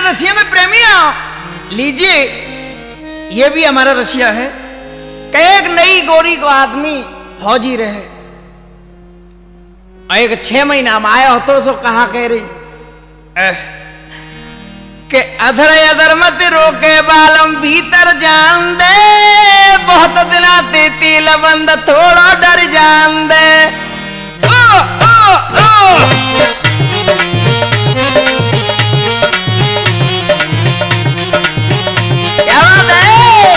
रसिया में प्रेमियों लीजिए, ये भी हमारा रसिया है कि एक नई गोरी को आदमी फौजी रहे, एक 6 महीना में आया हो तो सो कहा कह रही कि अधर अधर मत रोके बालम भीतर जान दे, बहुत दिलाते तिल बंद थोड़ा डर जान दे। ओ ओ ओ क्या बात है।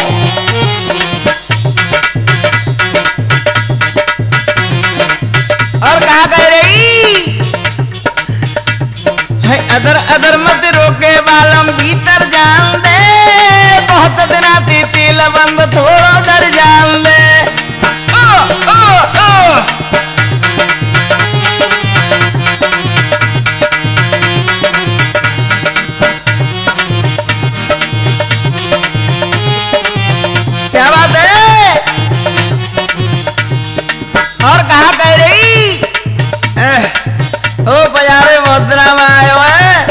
और कहा कह रही है अदर अदर मत रोके बालम भीतर जान दे, बहुत दिनाती तिल बंद थोड़ा डर जान दे। ओ ओ ओ क्या बात है। और कहा कह रही ओ बजारे मुद्रा में आयो है,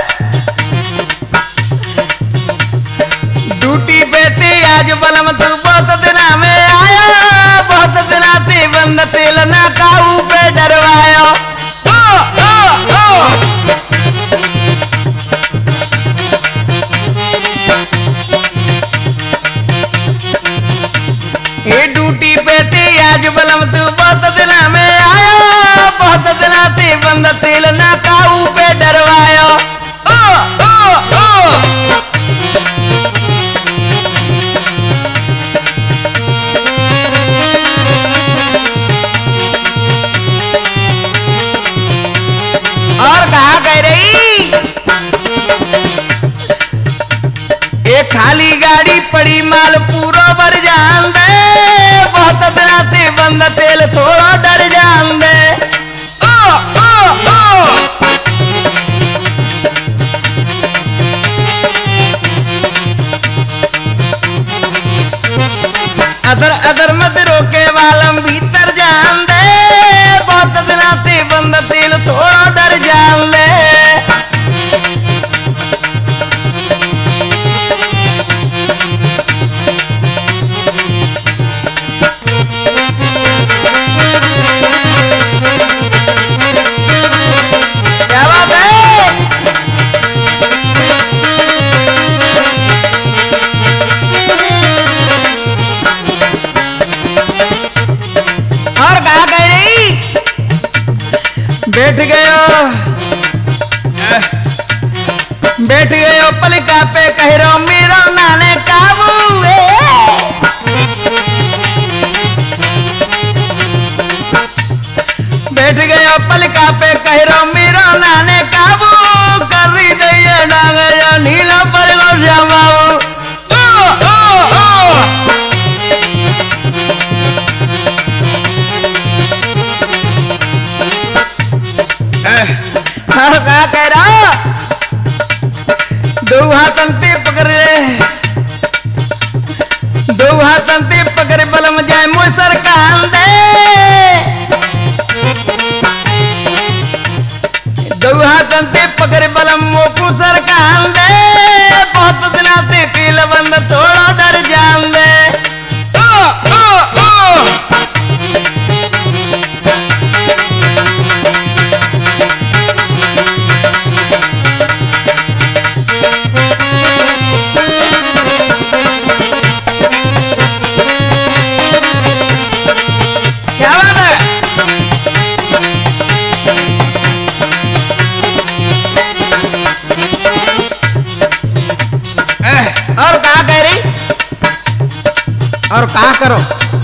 ड्यूटी पे थी आज बलम तू बहुत दिना में आया, बहुत दिना थी बंद तेल ना काबू पे डरवायो। ओ ओ ओ ये ड्यूटी पे थी आज बलम तू बहुत दिना में आया, बहुत दिना थी बंद तेल ना काबू पे डरवायो। ओ ओ ओ और कहा कह रही एक खाली गाड़ी पड़ी माल पूरा भर जान दे, बहुत दिनाते बंद तेल थोड़ा डर जान दे। ओ ओ ओ अदर अदर मत रोके वालम भीतर जान दे, बहुत दिनाते बंद तेल थोड़ा डर जान दे। क्या बात है। और कहा कह रही बैठ गयो पलका पे कह रो मेरा नाने काबू बैठ गयो पलका पे कह रो मेरा नाने काबू, कर रही दैया डांगया नीला पर लो श्यामाऊ। ओ ओ ओ और कहा कह रहा दो हाथन ते पकड़े, दो हाथन ते पकड़े बलम जाए मुसर कान दे, दो हाथन ते पकड़े बलम मोकू सर कान दे, बहुत दिनाते तिल बंद थोड़ा डर जान दे। ओ ओ ओ क्या बात है। और कहा कह रही और कहा करो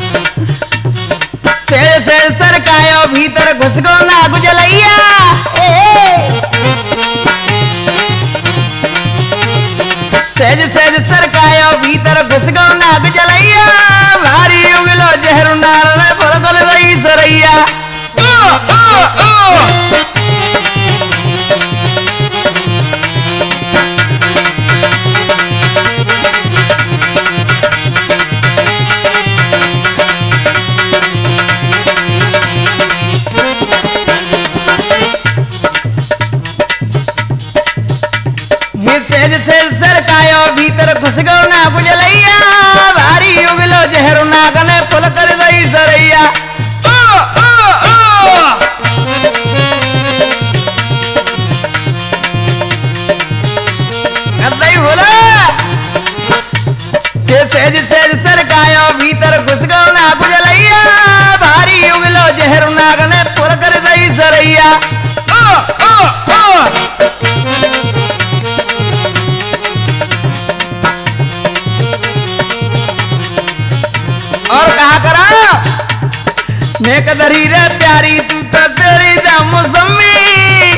सेल सेल सरकायो भीतर घुस गो ना गुजलैया, सेज सेज सरकायो भीतर घुस गो ना गुजलैया, भारी उगलो जहर नार ने फरगल गई सरैया। ओ ओ ओ सहज से सरकायो भीतर घुस गो ना गुजलैया भारी उगलो जहर नागने पुल कर दई सरैया ओ ओ ओ कदई बोला के सहज सहज सरकायो भीतर घुस गो ना गुजलैया भारी उगलो जहर नागने पुल कर दई सरैया ओ ओ ओ और कहा करा मैं कदरी रे प्यारी तू तो तेरी जा मौसमी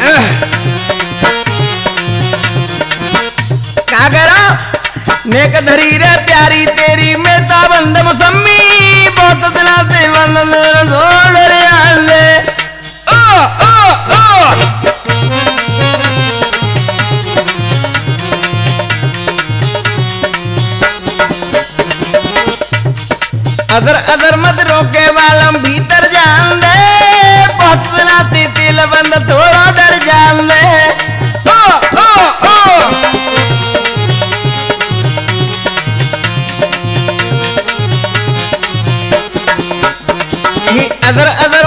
कहा करा मैं कदरी रे प्यारी तेरी में ताबंद मौसमी बहुत दिना से बंद छोड़ रे आले ओ ओ ओ अदर अदर मत रोके वालम भीतर जान दे बहुत दिना तिल बंद थोड़ा डर जान दे ओ ओ ओ अदर अदर